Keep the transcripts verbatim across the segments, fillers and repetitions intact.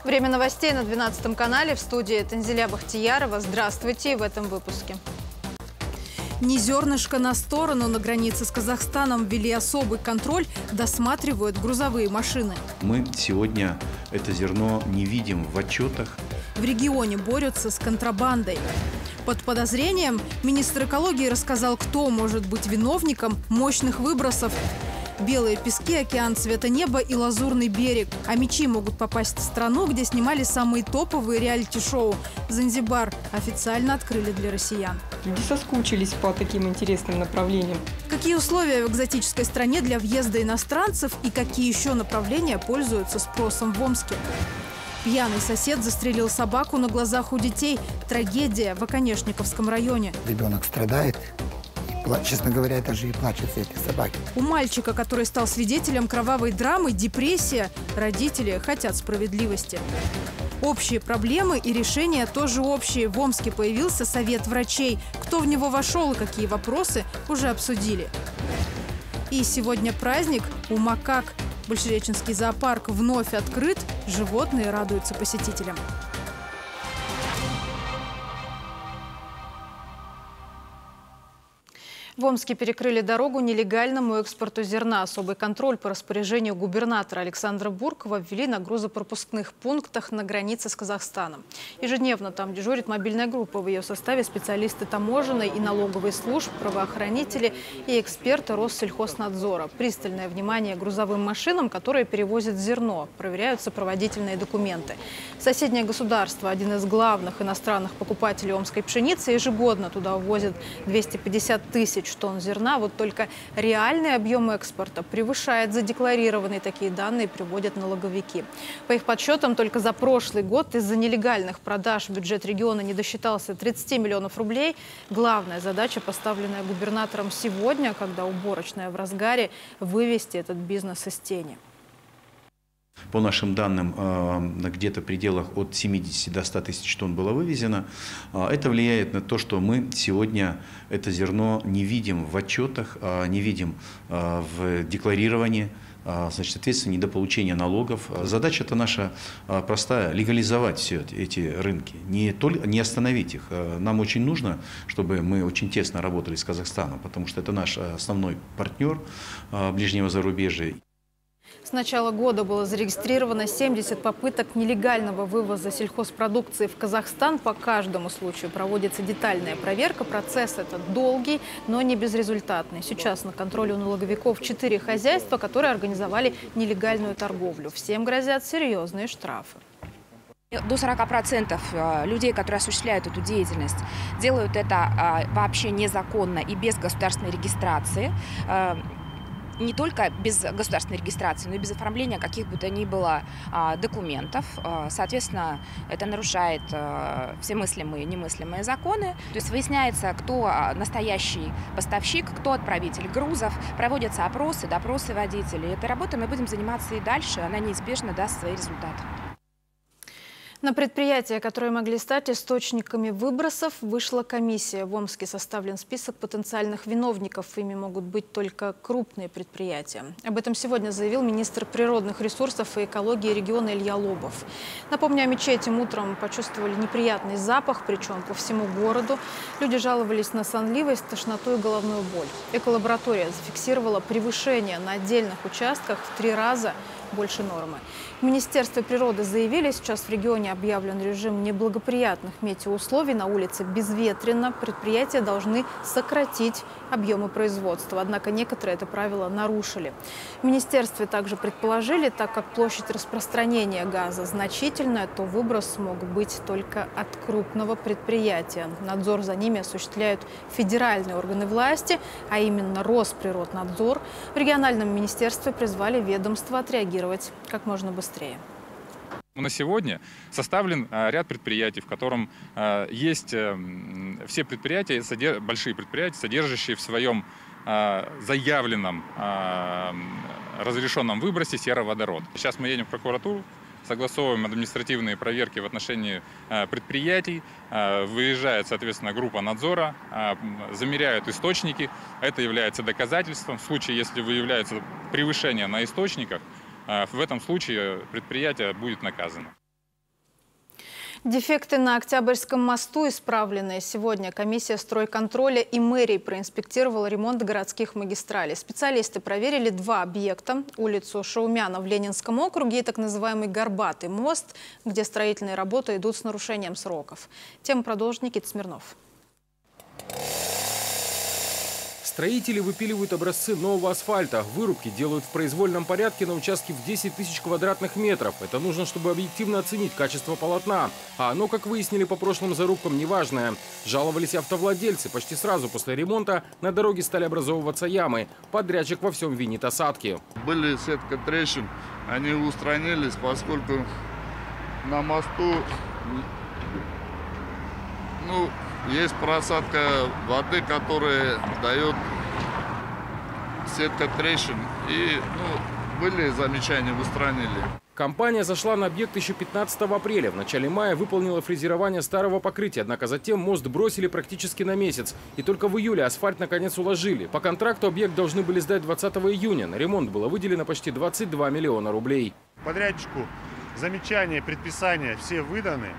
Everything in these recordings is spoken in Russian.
Время новостей на двенадцатом канале. В студии Танзиля Бахтиярова. Здравствуйте в этом выпуске. Не зернышко на сторону. На границе с Казахстаном ввели особый контроль, досматривают грузовые машины. Мы сегодня это зерно не видим в отчетах. В регионе борются с контрабандой. Под подозрением министр экологии рассказал, кто может быть виновником мощных выбросов. Белые пески, океан цвета неба и лазурный берег. А мечи могут попасть в страну, где снимали самые топовые реалити-шоу. Занзибар официально открыли для россиян. Люди соскучились по таким интересным направлениям. Какие условия в экзотической стране для въезда иностранцев и какие еще направления пользуются спросом в Омске? Пьяный сосед застрелил собаку на глазах у детей. Трагедия в Оконешниковском районе. Ребенок страдает. Честно говоря, даже и плачется эти собаки. У мальчика, который стал свидетелем кровавой драмы, депрессия. Родители хотят справедливости. Общие проблемы и решения тоже общие. В Омске появился совет врачей. Кто в него вошел и какие вопросы, уже обсудили. И сегодня праздник у макак. Большереченский зоопарк вновь открыт. Животные радуются посетителям. В Омске перекрыли дорогу нелегальному экспорту зерна. Особый контроль по распоряжению губернатора Александра Буркова ввели на грузопропускных пунктах на границе с Казахстаном. Ежедневно там дежурит мобильная группа. В ее составе специалисты таможенной и налоговой служб, правоохранители и эксперты Россельхознадзора. Пристальное внимание грузовым машинам, которые перевозят зерно. Проверяют сопроводительные документы. Соседнее государство, один из главных иностранных покупателей омской пшеницы, ежегодно туда увозят двести пятьдесят тысяч тонн зерна. Вот только реальный объем экспорта превышает задекларированные. Такие данные приводят налоговики. По их подсчетам, только за прошлый год из-за нелегальных продаж бюджет региона не досчитался тридцати миллионов рублей. Главная задача, поставленная губернатором сегодня, когда уборочная в разгаре, вывести этот бизнес из тени. По нашим данным, где-то в пределах от семидесяти до ста тысяч тонн было вывезено. Это влияет на то, что мы сегодня это зерно не видим в отчетах, не видим в декларировании. Значит, соответственно, недополучение налогов. Задача-то наша простая – легализовать все эти рынки, не, только, не остановить их. Нам очень нужно, чтобы мы очень тесно работали с Казахстаном, потому что это наш основной партнер ближнего зарубежья. С начала года было зарегистрировано семьдесят попыток нелегального вывоза сельхозпродукции в Казахстан. По каждому случаю проводится детальная проверка. Процесс этот долгий, но не безрезультатный. Сейчас на контроле у налоговиков четыре хозяйства, которые организовали нелегальную торговлю. Всем грозят серьезные штрафы. До сорока процентов людей, которые осуществляют эту деятельность, делают это вообще незаконно и без государственной регистрации. Не только без государственной регистрации, но и без оформления каких бы то ни было а, документов. А, соответственно, это нарушает а, все мыслимые и немыслимые законы. То есть выясняется, кто настоящий поставщик, кто отправитель грузов, проводятся опросы, допросы водителей. Этой работой мы будем заниматься и дальше, она неизбежно даст свои результаты. На предприятия, которые могли стать источниками выбросов, вышла комиссия. В Омске составлен список потенциальных виновников. Ими могут быть только крупные предприятия. Об этом сегодня заявил министр природных ресурсов и экологии региона Илья Лобов. Напомню, о мече этим утром почувствовали неприятный запах, причем по всему городу. Люди жаловались на сонливость, тошноту и головную боль. Эколаборатория зафиксировала превышение на отдельных участках в три раза больше нормы. В Министерстве природы заявили, сейчас в регионе объявлен режим неблагоприятных метеоусловий. На улице безветренно. Предприятия должны сократить объемы производства. Однако некоторые это правило нарушили. В Министерстве также предположили, так как площадь распространения газа значительная, то выброс мог быть только от крупного предприятия. Надзор за ними осуществляют федеральные органы власти, а именно Росприроднадзор. В региональном министерстве призвали ведомство отреагировать как можно быстрее. На сегодня составлен ряд предприятий, в котором есть все предприятия, большие предприятия, содержащие в своем заявленном разрешенном выбросе сероводород. Сейчас мы едем в прокуратуру, согласовываем административные проверки в отношении предприятий, выезжает, соответственно, группа надзора, замеряют источники. Это является доказательством. В случае, если выявляется превышение на источниках, в этом случае предприятие будет наказано. Дефекты на Октябрьском мосту исправлены. Сегодня комиссия стройконтроля и мэрии проинспектировала ремонт городских магистралей. Специалисты проверили два объекта. Улицу Шаумяна в Ленинском округе и так называемый Горбатый мост, где строительные работы идут с нарушением сроков. Тему продолжит Никита Смирнов. Строители выпиливают образцы нового асфальта. Вырубки делают в произвольном порядке на участке в десять тысяч квадратных метров. Это нужно, чтобы объективно оценить качество полотна. А оно, как выяснили по прошлым зарубкам, неважное. Жаловались автовладельцы. Почти сразу после ремонта на дороге стали образовываться ямы. Подрядчик во всем винит осадки. Были сетка трещин, они устранились, поскольку на мосту ну, есть просадка воды, которая дает сетка трещин. И ну, были замечания, устранили. Компания зашла на объект еще пятнадцатого апреля. В начале мая выполнила фрезерование старого покрытия. Однако затем мост бросили практически на месяц. И только в июле асфальт наконец уложили. По контракту объект должны были сдать двадцатого июня. На ремонт было выделено почти двадцать два миллиона рублей. Подрядчику замечания, предписания все выданы.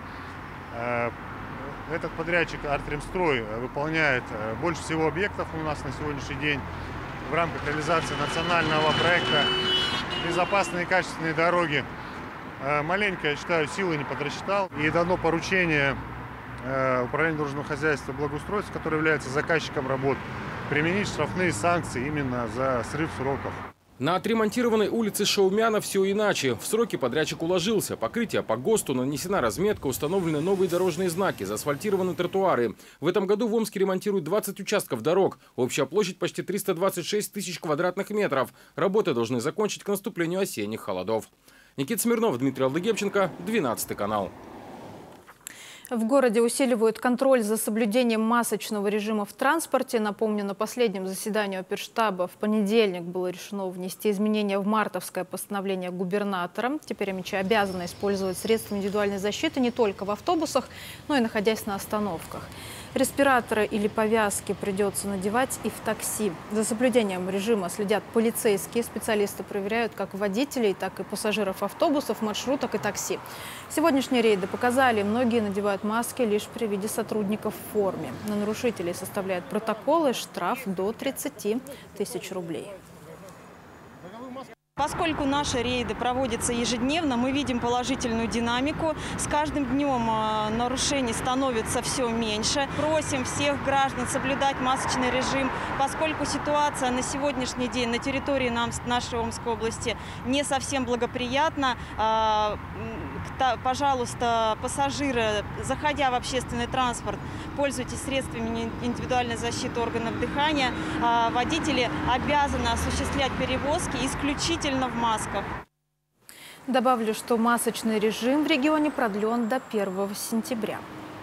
Этот подрядчик Артремстрой выполняет больше всего объектов у нас на сегодняшний день в рамках реализации национального проекта «Безопасные и качественные дороги». Маленько, я считаю, силы не подрасчитал. И дано поручение Управлению дорожного хозяйства и благоустройства, которое является заказчиком работ, применить штрафные санкции именно за срыв сроков. На отремонтированной улице Шаумяна все иначе. В сроки подрядчик уложился. Покрытие по ГОСТу, нанесена разметка, установлены новые дорожные знаки, заасфальтированы тротуары. В этом году в Омске ремонтируют двадцать участков дорог. Общая площадь почти триста двадцать шесть тысяч квадратных метров. Работы должны закончить к наступлению осенних холодов. Никита Смирнов, Дмитрий Алдыгепченко, двенадцатый канал. В городе усиливают контроль за соблюдением масочного режима в транспорте. Напомню, на последнем заседании оперштаба в понедельник было решено внести изменения в мартовское постановление губернатора. Теперь омичи обязаны использовать средства индивидуальной защиты не только в автобусах, но и находясь на остановках. Респираторы или повязки придется надевать и в такси. За соблюдением режима следят полицейские. Специалисты проверяют как водителей, так и пассажиров автобусов, маршруток и такси. Сегодняшние рейды показали, многие надевают маски лишь при виде сотрудников в форме. На нарушителей составляют протоколы, штраф до тридцати тысяч рублей. Поскольку наши рейды проводятся ежедневно, мы видим положительную динамику. С каждым днем нарушений становится все меньше. Просим всех граждан соблюдать масочный режим, поскольку ситуация на сегодняшний день на территории нашей Омской области не совсем благоприятна. Пожалуйста, пассажиры, заходя в общественный транспорт, пользуйтесь средствами индивидуальной защиты органов дыхания. Водители обязаны осуществлять перевозки исключительно в масках. Добавлю, что масочный режим в регионе продлен до первого сентября.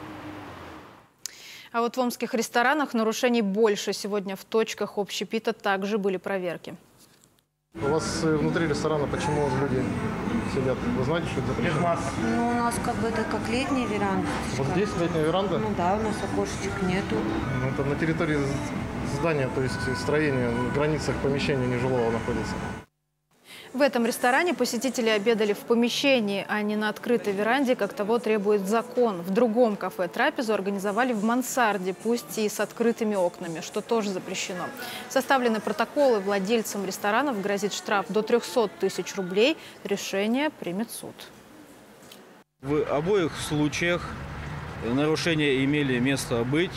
А вот в омских ресторанах нарушений больше. Сегодня в точках общепита также были проверки. У вас внутри ресторана почему люди сидят? Вы знаете, что это запрещено? Ну, у нас как бы это как летняя веранда. Вот здесь летняя веранда? Ну да, у нас окошечек нету. Ну, это на территории здания, то есть строения, в границах помещения нежилого находится. В этом ресторане посетители обедали в помещении, а не на открытой веранде, как того требует закон. В другом кафе трапезу организовали в мансарде, пусть и с открытыми окнами, что тоже запрещено. Составлены протоколы, владельцам ресторанов грозит штраф до трёхсот тысяч рублей. Решение примет суд. В обоих случаях нарушения имели место быть.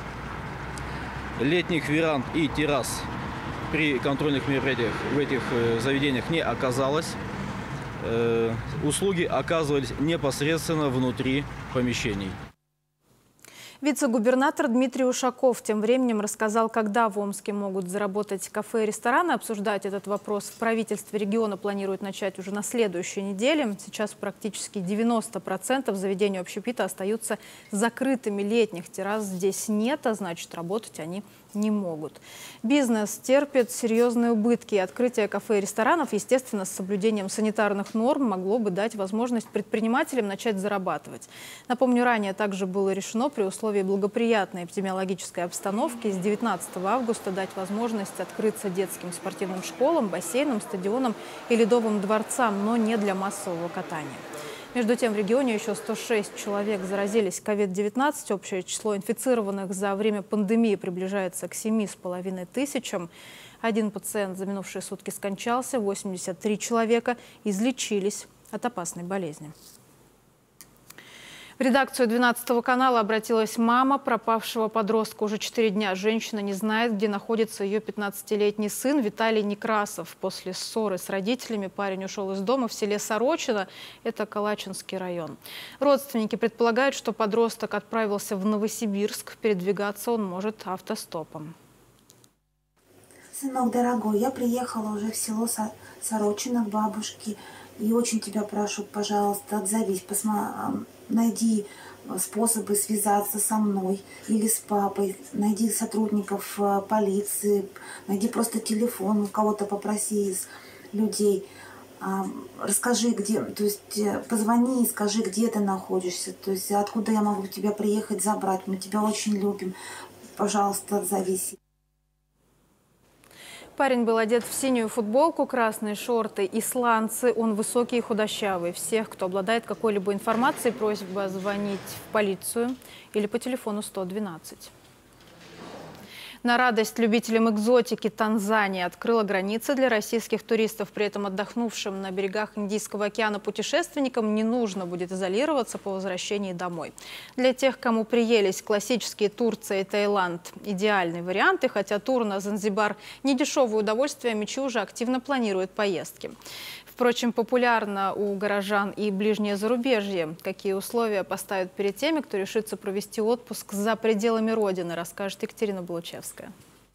Летних веранд и террас при контрольных мероприятиях в этих заведениях не оказалось. Э, услуги оказывались непосредственно внутри помещений. Вице-губернатор Дмитрий Ушаков тем временем рассказал, когда в Омске могут заработать кафе и рестораны. Обсуждать этот вопрос в правительстве региона планируют начать уже на следующей неделе. Сейчас практически девяносто процентов заведений общепита остаются закрытыми. Летних террас здесь нет, а значит, работать они не могут. Бизнес терпит серьезные убытки. Открытие кафе и ресторанов, естественно, с соблюдением санитарных норм могло бы дать возможность предпринимателям начать зарабатывать. Напомню, ранее также было решено при условии благоприятной эпидемиологической обстановки с девятнадцатого августа дать возможность открыться детским спортивным школам, бассейнам, стадионам и ледовым дворцам, но не для массового катания. Между тем, в регионе еще сто шесть человек заразились ковид девятнадцать. Общее число инфицированных за время пандемии приближается к семи с половиной тысячам. Один пациент за минувшие сутки скончался, восемьдесят три человека излечились от опасной болезни. В редакцию двенадцатого канала обратилась мама пропавшего подростка. Уже четыре дня женщина не знает, где находится ее пятнадцатилетний сын Виталий Некрасов. После ссоры с родителями парень ушел из дома в селе Сорочино, это Калачинский район. Родственники предполагают, что подросток отправился в Новосибирск. Передвигаться он может автостопом. Сынок дорогой, я приехала уже в село Сорочино к бабушке. И очень тебя прошу, пожалуйста, отзовись, посмотри, найди способы связаться со мной или с папой, найди сотрудников полиции, найди просто телефон, у кого-то попроси из людей, расскажи, где, то есть позвони и скажи, где ты находишься, то есть откуда я могу тебя приехать забрать, мы тебя очень любим, пожалуйста, отзовись. Парень был одет в синюю футболку, красные шорты и сланцы. Он высокий и худощавый. Всех, кто обладает какой-либо информацией, просьба звонить в полицию или по телефону сто двенадцать. На радость любителям экзотики Танзания открыла границы для российских туристов. При этом отдохнувшим на берегах Индийского океана путешественникам не нужно будет изолироваться по возвращении домой. Для тех, кому приелись классические Турция и Таиланд, идеальные варианты, хотя тур на Занзибар недешевое удовольствие, Мичу уже активно планирует поездки. Впрочем, популярно у горожан и ближнее зарубежье. Какие условия поставят перед теми, кто решится провести отпуск за пределами родины, расскажет Екатерина Булучевская.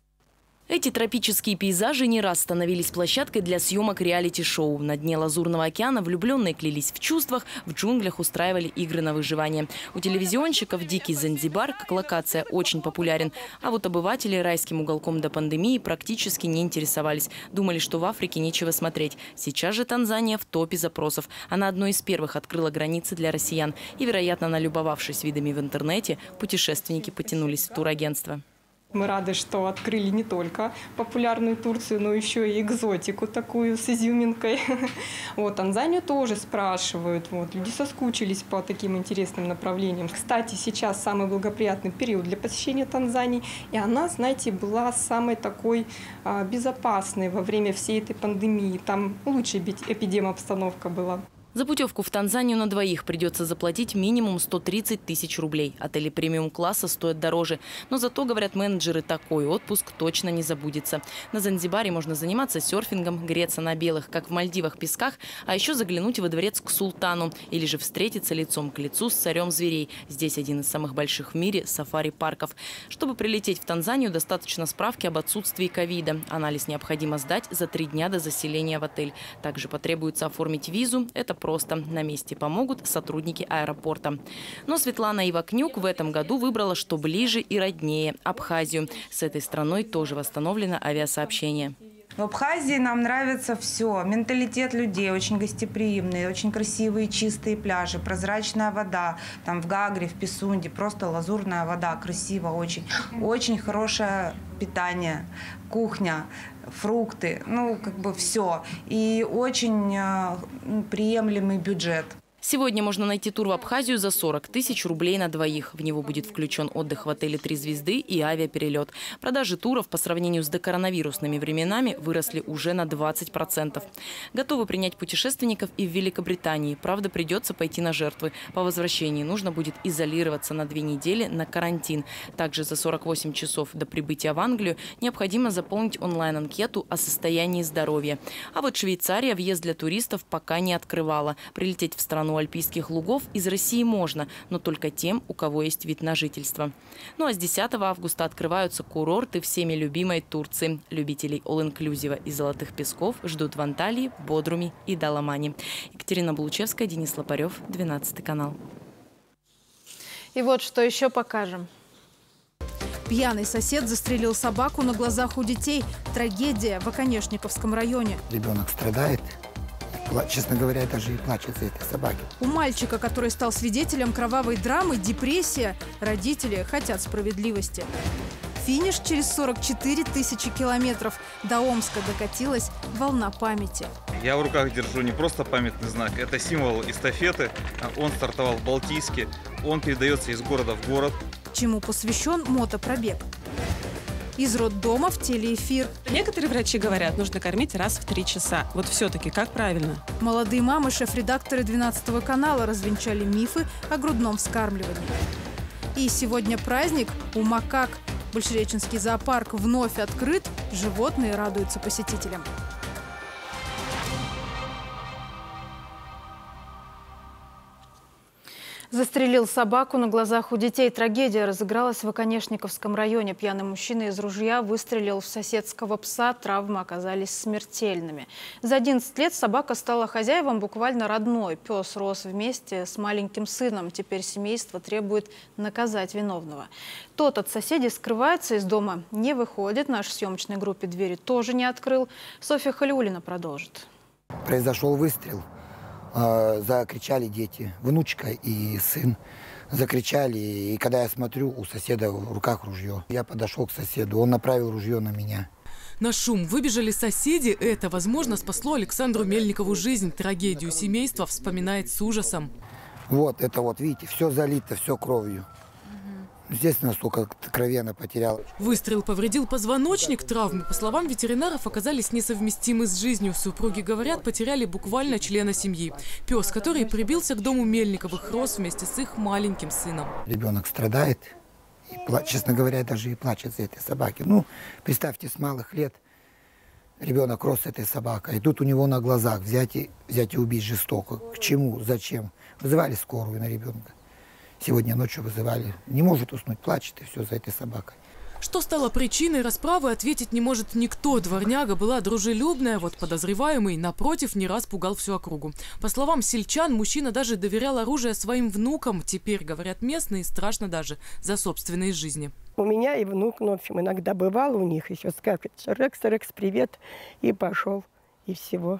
Эти тропические пейзажи не раз становились площадкой для съемок реалити-шоу. На дне Лазурного океана влюбленные клялись в чувствах, в джунглях устраивали игры на выживание. У телевизионщиков дикий Занзибар как локация очень популярен. А вот обыватели райским уголком до пандемии практически не интересовались. Думали, что в Африке нечего смотреть. Сейчас же Танзания в топе запросов. Она одной из первых открыла границы для россиян. И, вероятно, налюбовавшись видами в интернете, путешественники потянулись в турагентство. Мы рады, что открыли не только популярную Турцию, но еще и экзотику такую с изюминкой. Вот, Танзанию тоже спрашивают. Вот, люди соскучились по таким интересным направлениям. Кстати, сейчас самый благоприятный период для посещения Танзании. И она, знаете, была самой такой а, безопасной во время всей этой пандемии. Там лучшая эпидемия-обстановка была. За путевку в Танзанию на двоих придется заплатить минимум сто тридцать тысяч рублей. Отели премиум-класса стоят дороже. Но зато, говорят менеджеры, такой отпуск точно не забудется. На Занзибаре можно заниматься серфингом, греться на белых, как в Мальдивах, песках, а еще заглянуть во дворец к султану. Или же встретиться лицом к лицу с царем зверей. Здесь один из самых больших в мире сафари-парков. Чтобы прилететь в Танзанию, достаточно справки об отсутствии ковида. Анализ необходимо сдать за три дня до заселения в отель. Также потребуется оформить визу. Это просто. На месте помогут сотрудники аэропорта. Но Светлана Ивакнюк в этом году выбрала, что ближе и роднее – Абхазию. С этой страной тоже восстановлено авиасообщение. В Абхазии нам нравится все. Менталитет людей очень гостеприимный, очень красивые чистые пляжи, прозрачная вода. Там в Гагре, в Писунде просто лазурная вода, красиво очень. Очень хорошее питание, кухня, фрукты, ну как бы все. И очень э, приемлемый бюджет. Сегодня можно найти тур в Абхазию за сорок тысяч рублей на двоих. В него будет включен отдых в отеле «Три звезды» и авиаперелет. Продажи туров по сравнению с докоронавирусными временами выросли уже на двадцать процентов. Готовы принять путешественников и в Великобритании. Правда, придется пойти на жертвы. По возвращении нужно будет изолироваться на две недели на карантин. Также за сорок восемь часов до прибытия в Англию необходимо заполнить онлайн-анкету о состоянии здоровья. А вот Швейцария въезд для туристов пока не открывала. Прилететь в страну альпийских лугов из России можно, но только тем, у кого есть вид на жительство. Ну а с десятого августа открываются курорты всеми любимой Турции. Любителей all-инклюзива и золотых песков ждут в Анталии, Бодруме и Даламане. Екатерина Булучевская, Денис Лопарев, двенадцатый канал. И вот что еще покажем. Пьяный сосед застрелил собаку на глазах у детей. Трагедия в Оконешниковском районе. Ребенок страдает. Честно говоря, я даже и плачу за этой собаки. У мальчика, который стал свидетелем кровавой драмы, депрессия. Родители хотят справедливости. Финиш через сорок четыре тысячи километров. До Омска докатилась волна памяти. Я в руках держу не просто памятный знак, это символ эстафеты. Он стартовал в Балтийске, он передается из города в город. Чему посвящен мотопробег? Из роддома в телеэфир. Некоторые врачи говорят, нужно кормить раз в три часа. Вот все-таки как правильно? Молодые мамы, шеф-редакторы двенадцатого канала развенчали мифы о грудном вскармливании. И сегодня праздник у макак. Большереченский зоопарк вновь открыт. Животные радуются посетителям. Застрелил собаку на глазах у детей. Трагедия разыгралась в Оконешниковском районе. Пьяный мужчина из ружья выстрелил в соседского пса. Травмы оказались смертельными. За одиннадцать лет собака стала хозяевам буквально родной. Пес рос вместе с маленьким сыном. Теперь семейство требует наказать виновного. Тот от соседей скрывается, из дома не выходит. Нашей съемочной группе двери тоже не открыл. Софья Халиуллина продолжит. Произошел выстрел. Закричали дети, внучка и сын. Закричали, и когда я смотрю, у соседа в руках ружье. Я подошел к соседу, он направил ружье на меня. На шум выбежали соседи. Это, возможно, спасло Александру Мельникову жизнь. Трагедию семейства вспоминает с ужасом. Вот это вот, видите, все залито, все кровью. Естественно, столько крови она потеряла. Выстрел повредил позвоночник. Травмы, по словам ветеринаров, оказались несовместимы с жизнью. Супруги, говорят, потеряли буквально члена семьи. Пес, который прибился к дому Мельниковых, рос вместе с их маленьким сыном. Ребенок страдает. И, честно говоря, даже и плачет за этой собаки. Ну, представьте, с малых лет ребенок рос с этой собакой. И тут у него на глазах взять и, взять и убить жестоко. К чему? Зачем? Вызывали скорую на ребенка. Сегодня ночью вызывали. Не может уснуть, плачет, и все за этой собакой. Что стало причиной расправы, ответить не может никто. Дворняга была дружелюбная, вот подозреваемый, напротив, не раз пугал всю округу. По словам сельчан, мужчина даже доверял оружие своим внукам. Теперь, говорят местные, страшно даже за собственные жизни. У меня и внук, ну, в общем, иногда бывал у них, еще скажет, Рекс, Рекс, привет, и пошел, и всего.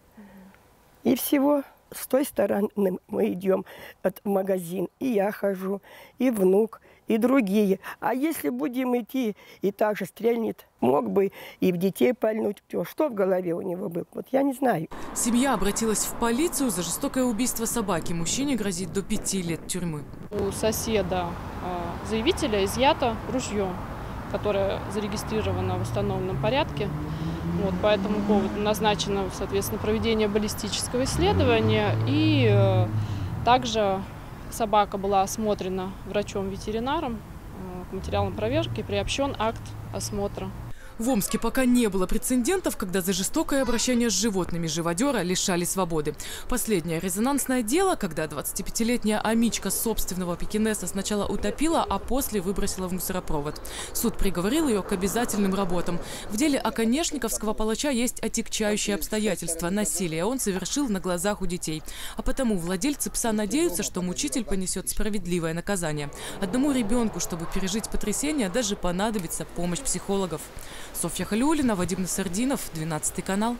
И всего. С той стороны мы идем в магазин, и я хожу, и внук, и другие. А если будем идти, и так же стрельнет, мог бы и в детей пальнуть. Что в голове у него было? Вот я не знаю. Семья обратилась в полицию за жестокое убийство собаки. Мужчине грозит до пяти лет тюрьмы. У соседа заявителя изъято ружье, которое зарегистрировано в установленном порядке. Вот, по этому поводу назначено, соответственно, проведение баллистического исследования. И э, также собака была осмотрена врачом-ветеринаром э, к материалам проверки, приобщен акт осмотра. В Омске пока не было прецедентов, когда за жестокое обращение с животными живодера лишали свободы. Последнее резонансное дело, когда двадцатипятилетняя амичка собственного пекинеса сначала утопила, а после выбросила в мусоропровод. Суд приговорил ее к обязательным работам. В деле оконешниковского палача есть отягчающие обстоятельства. Насилие он совершил на глазах у детей. А потому владельцы пса надеются, что мучитель понесет справедливое наказание. Одному ребенку, чтобы пережить потрясение, даже понадобится помощь психологов. Софья Халиуллина, Вадим Насардинов, двенадцатый канал.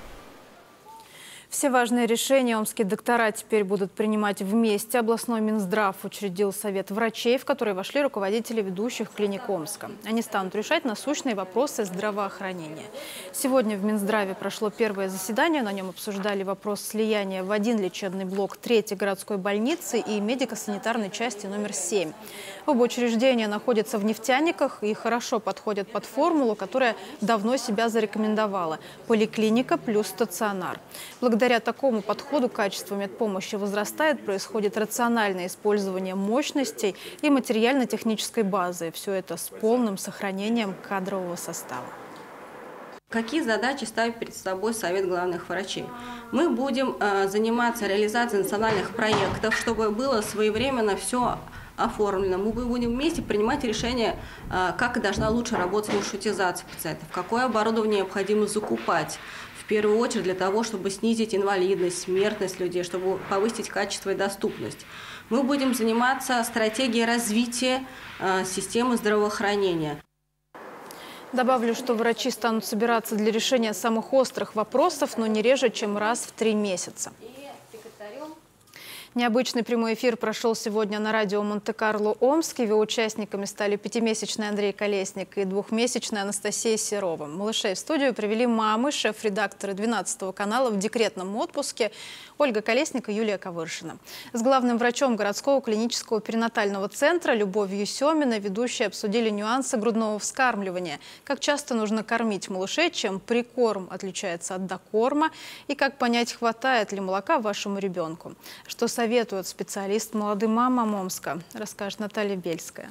Все важные решения омские доктора теперь будут принимать вместе. Областной Минздрав учредил совет врачей, в который вошли руководители ведущих клиник Омска. Они станут решать насущные вопросы здравоохранения. Сегодня в Минздраве прошло первое заседание. На нем обсуждали вопрос слияния в один лечебный блок третьей городской больницы и медико-санитарной части номер семь. Оба учреждения находятся в нефтяниках и хорошо подходят под формулу, которая давно себя зарекомендовала – поликлиника плюс стационар. Благодаря такому подходу качество медпомощи возрастает, происходит рациональное использование мощностей и материально-технической базы. Все это с полным сохранением кадрового состава. Какие задачи ставит перед собой Совет главных врачей? Мы будем э, заниматься реализацией национальных проектов, чтобы было своевременно все оформлено. Мы будем вместе принимать решение, э, как должна лучше работать маршрутизация пациентов, какое оборудование необходимо закупать. В первую очередь для того, чтобы снизить инвалидность, смертность людей, чтобы повысить качество и доступность. Мы будем заниматься стратегией развития э, системы здравоохранения. Добавлю, что врачи станут собираться для решения самых острых вопросов, но не реже, чем раз в три месяца. Необычный прямой эфир прошел сегодня на радио Монте-Карло Омск. Его участниками стали пятимесячный Андрей Колесник и двухмесячная Анастасия Серова. Малышей в студию привели мамы, шеф-редакторы двенадцатого канала в декретном отпуске Ольга Колесник и Юлия Кавыршина. С главным врачом городского клинического перинатального центра Любовью Семиной ведущие обсудили нюансы грудного вскармливания. Как часто нужно кормить малышей, чем прикорм отличается от докорма и как понять, хватает ли молока вашему ребенку. Что советует специалист молодым мамам Омска, расскажет Наталья Бельская.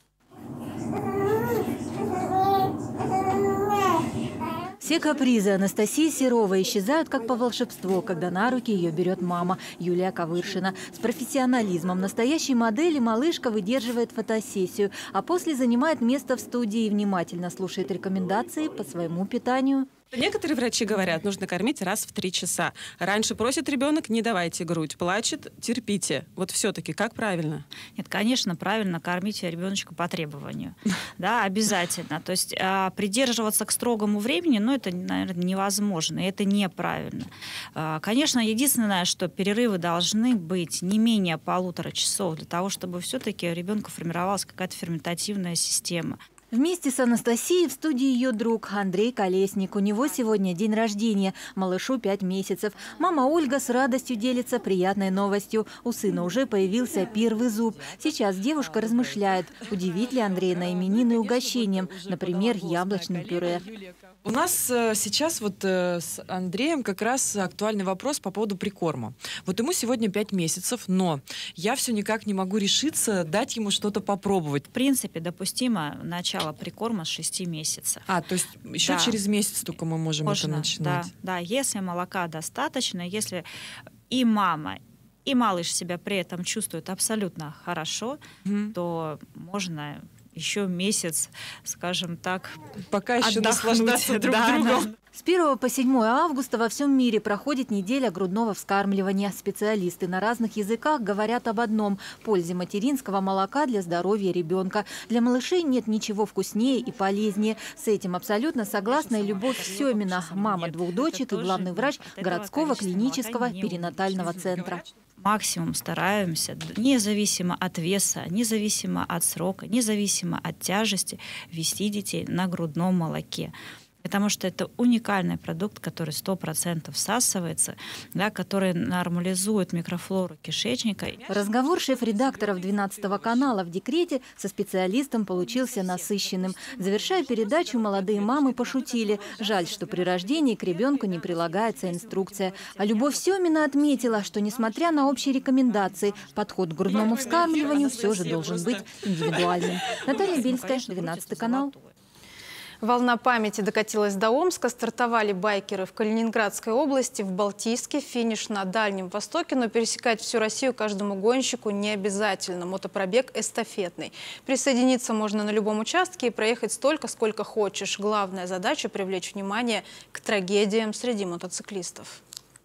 Все капризы Анастасии Серовой исчезают как по волшебству, когда на руки ее берет мама Юлия Кавыршина. С профессионализмом настоящей модели малышка выдерживает фотосессию, а после занимает место в студии и внимательно слушает рекомендации по своему питанию. Некоторые врачи говорят, нужно кормить раз в три часа. Раньше просит ребенок, не давайте грудь. Плачет, терпите. Вот все-таки как правильно? Нет, конечно, правильно кормить ребеночка по требованию. Да, обязательно. То есть придерживаться к строгому времени, ну, это, наверное, невозможно. И это неправильно. Конечно, единственное, что перерывы должны быть не менее полутора часов для того, чтобы все-таки у ребенка формировалась какая-то ферментативная система. Вместе с Анастасией в студии ее друг Андрей Колесник. У него сегодня день рождения, малышу пять месяцев. Мама Ольга с радостью делится приятной новостью. У сына уже появился первый зуб. Сейчас девушка размышляет, удивит ли Андрей на именины угощением, например, яблочным пюре. У нас сейчас вот с Андреем как раз актуальный вопрос по поводу прикорма. Вот ему сегодня пять месяцев, но я все никак не могу решиться дать ему что-то попробовать. В принципе, допустимо начало прикорма с шести месяцев. А, то есть еще да. через месяц только мы можем Можно, это начинать? Да, да, если молока достаточно, если и мама, и малыш себя при этом чувствуют абсолютно хорошо, mm-hmm. то можно еще месяц, скажем так, пока еще наслаждаться друг да, другом. Да. С первого по седьмое августа во всем мире проходит неделя грудного вскармливания. Специалисты на разных языках говорят об одном – пользе материнского молока для здоровья ребенка. Для малышей нет ничего вкуснее и полезнее. С этим абсолютно согласна и Любовь Семина, мама двух дочек и главный врач городского клинического перинатального центра. Максимум стараемся, независимо от веса, независимо от срока, независимо от тяжести, вести детей на грудном молоке. Потому что это уникальный продукт, который сто процентов всасывается, да, который нормализует микрофлору кишечника. Разговор шеф-редакторов двенадцатого канала в декрете со специалистом получился насыщенным. Завершая передачу, молодые мамы пошутили. Жаль, что при рождении к ребенку не прилагается инструкция. А Любовь Семина отметила, что, несмотря на общие рекомендации, подход к грудному вскармливанию все же должен быть индивидуальным. Наталья Бельская, двенадцатый канал. Волна памяти докатилась до Омска. Стартовали байкеры в Калининградской области, в Балтийске, финиш на Дальнем Востоке. Но пересекать всю Россию каждому гонщику не обязательно. Мотопробег эстафетный. Присоединиться можно на любом участке и проехать столько, сколько хочешь. Главная задача – привлечь внимание к трагедиям среди мотоциклистов.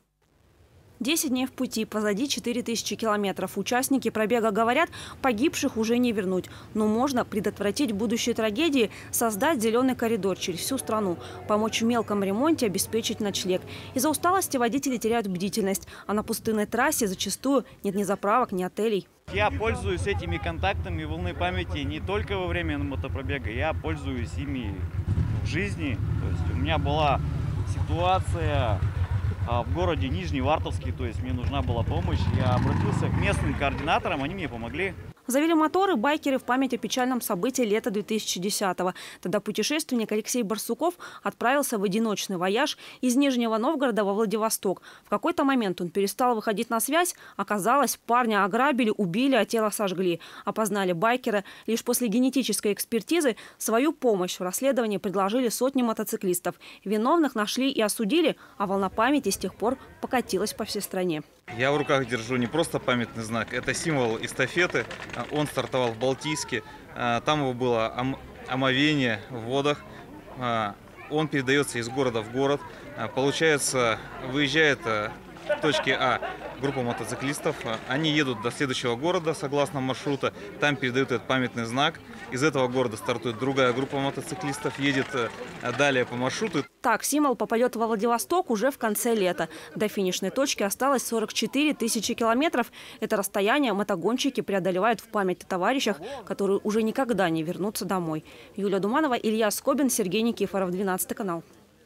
Десять дней в пути, позади четыре тысячи километров. Участники пробега говорят, погибших уже не вернуть. Но можно предотвратить будущие трагедии, создать зеленый коридор через всю страну, помочь в мелком ремонте, обеспечить ночлег. Из-за усталости водители теряют бдительность, а на пустынной трассе зачастую нет ни заправок, ни отелей. Я пользуюсь этими контактами волны памяти не только во время мотопробега, я пользуюсь ими в жизни. То есть у меня была ситуация в городе Нижневартовске, то есть мне нужна была помощь. Я обратился к местным координаторам, они мне помогли. Завели моторы байкеры в память о печальном событии лета две тысячи десятого. Тогда путешественник Алексей Барсуков отправился в одиночный вояж из Нижнего Новгорода во Владивосток. В какой-то момент он перестал выходить на связь. Оказалось, парня ограбили, убили, а тело сожгли. Опознали байкера. Лишь после генетической экспертизы свою помощь в расследовании предложили сотни мотоциклистов. Виновных нашли и осудили, а волна памяти с тех пор покатилась по всей стране. Я в руках держу не просто памятный знак, это символ эстафеты. Он стартовал в Балтийске, там его было омовение в водах. Он передается из города в город. Получается, выезжает точки А группа мотоциклистов. Они едут до следующего города согласно маршрута. Там передают этот памятный знак. Из этого города стартует другая группа мотоциклистов, едет далее по маршруту. Так, символ попадет во Владивосток уже в конце лета. До финишной точки осталось сорок четыре тысячи километров. Это расстояние мотогонщики преодолевают в память о товарищах, которые уже никогда не вернутся домой. Юлия Думанова, Илья Скобин, Сергей Никифоров, двенадцатый канал.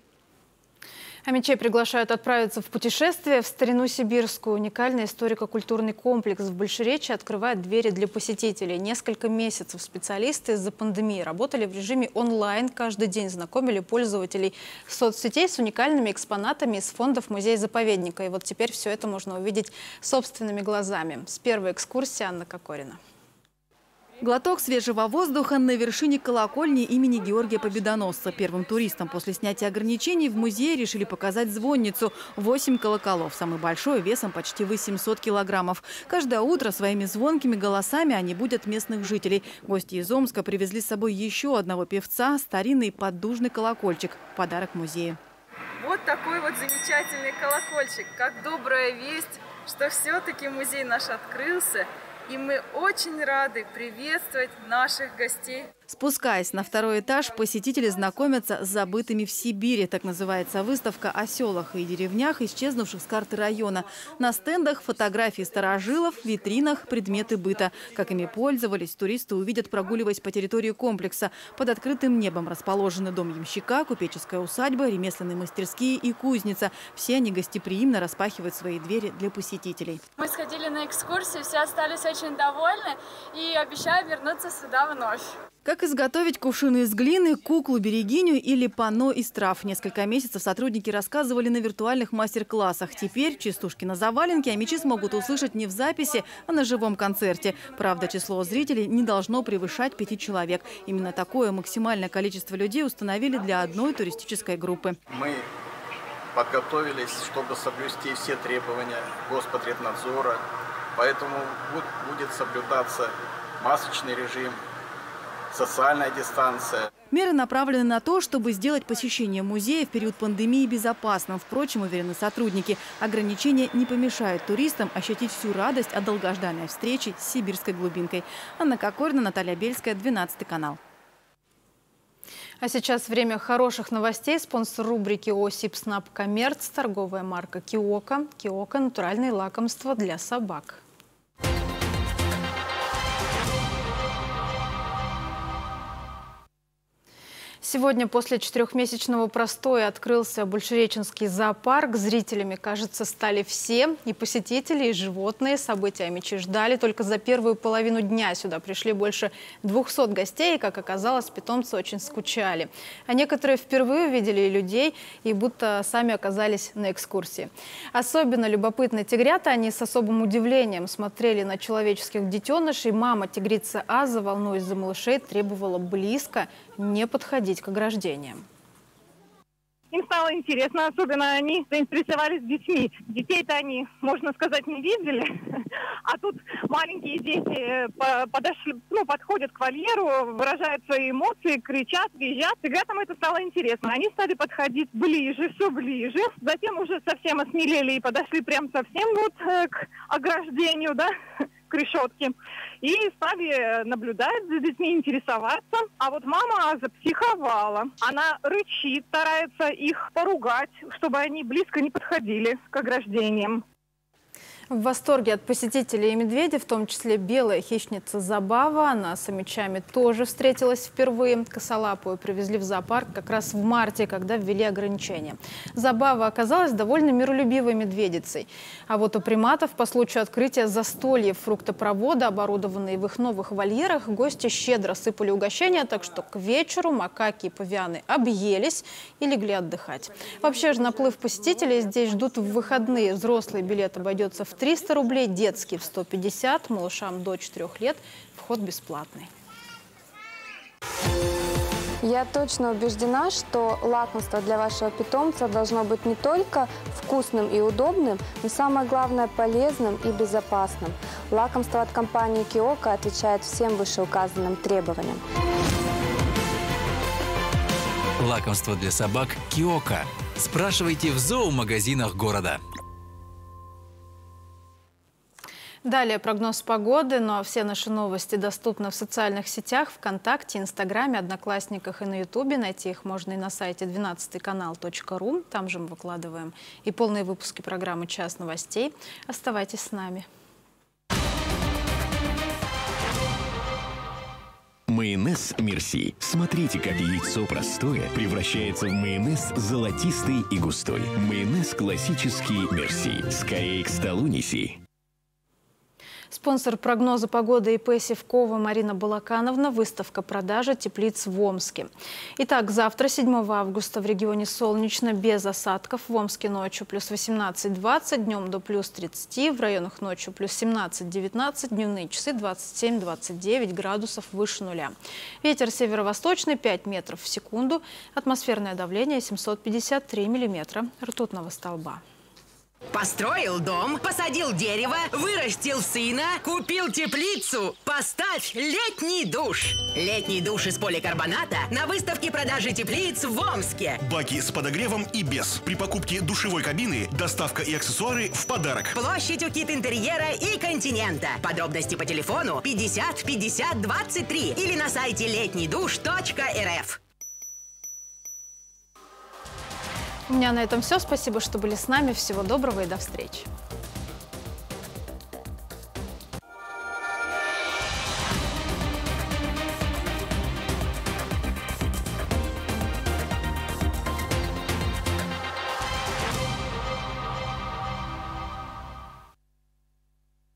Амичей приглашают отправиться в путешествие в старину сибирскую. Уникальный историко-культурный комплекс в Большеречье открывает двери для посетителей. Несколько месяцев специалисты из-за пандемии работали в режиме онлайн. Каждый день знакомили пользователей соцсетей с уникальными экспонатами из фондов музея-заповедника. И вот теперь все это можно увидеть собственными глазами. С первой экскурсии Анна Кокорина. Глоток свежего воздуха на вершине колокольни имени Георгия Победоносца. Первым туристам после снятия ограничений в музее решили показать звонницу. Восемь колоколов, самый большой, весом почти восемьсот килограммов. Каждое утро своими звонкими голосами они будят местных жителей. Гости из Омска привезли с собой еще одного певца, старинный поддужный колокольчик. Подарок музею. Вот такой вот замечательный колокольчик. Как добрая весть, что все-таки музей наш открылся. И мы очень рады приветствовать наших гостей. Спускаясь на второй этаж, посетители знакомятся с забытыми в Сибири. Так называется выставка о селах и деревнях, исчезнувших с карты района. На стендах фотографии старожилов, в витринах предметы быта. Как ими пользовались, туристы увидят, прогуливаясь по территории комплекса. Под открытым небом расположены дом ямщика, купеческая усадьба, ремесленные мастерские и кузница. Все они гостеприимно распахивают свои двери для посетителей. Мы сходили на экскурсию, все остались очень довольны и обещаю вернуться сюда вновь. Как изготовить кувшины из глины, куклу-берегиню или панно из трав. Несколько месяцев сотрудники рассказывали на виртуальных мастер-классах. Теперь частушки на заваленке амичи смогут услышать не в записи, а на живом концерте. Правда, число зрителей не должно превышать пяти человек. Именно такое максимальное количество людей установили для одной туристической группы. Мы подготовились, чтобы соблюсти все требования Господребнадзора. Поэтому будет соблюдаться масочный режим, социальная дистанция. Меры направлены на то, чтобы сделать посещение музея в период пандемии безопасным. Впрочем, уверены сотрудники, ограничения не помешают туристам ощутить всю радость от долгожданной встречи с сибирской глубинкой. Анна Кокорина, Наталья Бельская, двенадцатый канал. А сейчас время хороших новостей. Спонсор рубрики ООО «Сибснаб-Коммерц», торговая марка «Киока». «Киока» – натуральные лакомства для собак. Сегодня после четырехмесячного простоя открылся Большереченский зоопарк. Зрителями, кажется, стали все. И посетители, и животные. События амичи ждали. Только за первую половину дня сюда пришли больше двухсот гостей. И, как оказалось, питомцы очень скучали. А некоторые впервые увидели людей и будто сами оказались на экскурсии. Особенно любопытные тигрята. Они с особым удивлением смотрели на человеческих детенышей. Мама тигрица Аза, волнуясь за малышей, требовала близко не подходить к ограждениям. Им стало интересно, особенно они заинтересовались детьми. Детей-то они, можно сказать, не видели, а тут маленькие дети подошли, ну, подходят к вольеру, выражают свои эмоции, кричат, визжат. Ребятам это стало интересно. Они стали подходить ближе, все ближе. Затем уже совсем осмелели и подошли прям совсем вот к ограждению, да, к решетке. И стали наблюдать за детьми, интересоваться. А вот мама запсиховала. Она рычит, старается их поругать, чтобы они близко не подходили к ограждениям. В восторге от посетителей и медведей, в том числе белая хищница Забава. Она с амичами тоже встретилась впервые. Косолапую привезли в зоопарк как раз в марте, когда ввели ограничения. Забава оказалась довольно миролюбивой медведицей. А вот у приматов по случаю открытия застольев фруктопровода, оборудованные в их новых вольерах, гости щедро сыпали угощения, так что к вечеру макаки и павианы объелись и легли отдыхать. Вообще же наплыв посетителей здесь ждут в выходные. Взрослый билет обойдется в триста рублей, детский в сто пятьдесят, малышам до четырёх лет вход бесплатный. Я точно убеждена, что лакомство для вашего питомца должно быть не только вкусным и удобным, но самое главное полезным и безопасным. Лакомство от компании «Киока» отвечает всем вышеуказанным требованиям. Лакомство для собак «Киока». Спрашивайте в зоомагазинах города. Далее прогноз погоды, но все наши новости доступны в социальных сетях, ВКонтакте, Инстаграме, Одноклассниках и на Ютубе. Найти их можно и на сайте двенадцатый канал точка ру. Там же мы выкладываем и полные выпуски программы «Час новостей». Оставайтесь с нами. Майонез «Мерси». Смотрите, как яйцо простое превращается в майонез золотистый и густой. Майонез классический «Мерси». Скорее к столу неси. Спонсор прогноза погоды ИП «Севкова» Марина Балакановна. Выставка продажи теплиц в Омске. Итак, завтра, седьмого августа, в регионе солнечно, без осадков. В Омске ночью плюс восемнадцать-двадцать, днем до плюс тридцати. В районах ночью плюс семнадцать-девятнадцать, дневные часы двадцать семь-двадцать девять градусов выше нуля. Ветер северо-восточный пять метров в секунду. Атмосферное давление семьсот пятьдесят три миллиметра ртутного столба. Построил дом, посадил дерево, вырастил сына, купил теплицу. Поставь летний душ. Летний душ из поликарбоната на выставке продажи теплиц в Омске. Баки с подогревом и без. При покупке душевой кабины доставка и аксессуары в подарок. Площадь у Кит Интерьера и Континента. Подробности по телефону пятьдесят пятьдесят двадцать три или на сайте летний душ точка эр эф. У меня на этом все. Спасибо, что были с нами. Всего доброго и до встречи.